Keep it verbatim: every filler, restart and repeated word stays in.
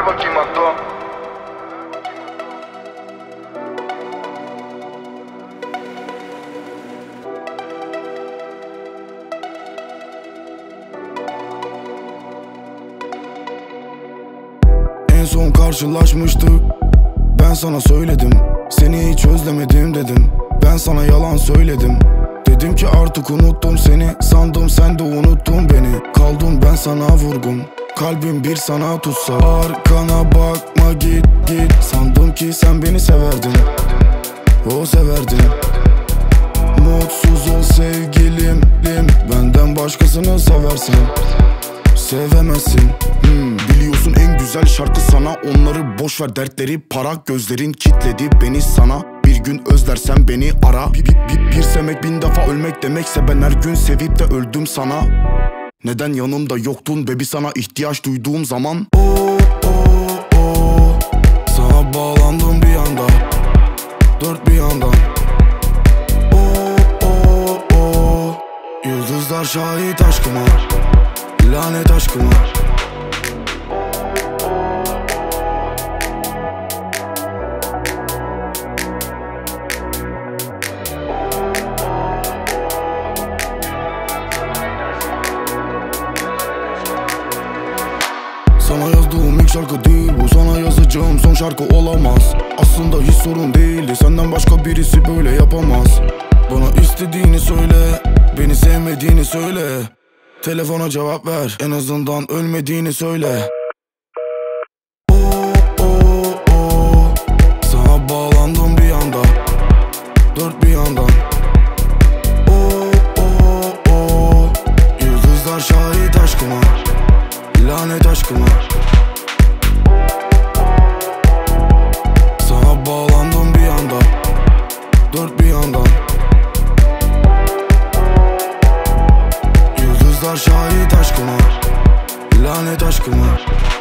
bakayım Akdo. En son karşılaşmıştık, ben sana söyledim, seni hiç özlemedim dedim. Ben sana yalan söyledim, dedim ki artık unuttum seni. Sandım sen de unuttun beni, kaldım ben sana vurgun. Kalbim bir sana tutsa, arkana bakma git git. Sandım ki sen beni severdin, o severdin. Mutsuz ol sevgilim, benden başkasını seversen sevemezsin. hmm, Biliyorsun en güzel şarkı sana. Onları boş ver, dertleri para. Gözlerin kitledi beni sana. Bir gün özlersen beni ara. Bir, bir, bir, bir sevmek bin defa ölmek demekse, ben her gün sevip de öldüm sana. Neden yanımda yoktun bebi sana ihtiyaç duyduğum zaman? Oh, oh, oh. Sana bağlandım bir anda, dört bir yandan. Oh, oh, oh. Yıldızlar şahit aşkıma, lanet aşkıma. Sana yazdığım ilk şarkı değil bu, sana yazacağım son şarkı olamaz. Aslında hiç sorun değildi, senden başka birisi böyle yapamaz. Bana istediğini söyle, beni sevmediğini söyle. Telefona cevap ver, en azından ölmediğini söyle. Oh, oh, oh. Sana bağlandım bir anda, dört bir yandan. Oh, oh, oh. Yıldızlar şahit aşkıma, lanet aşkıma. Sana bağlandım bir anda, dört bir yandan. Yıldızlar şahit aşkıma, lanet aşkıma.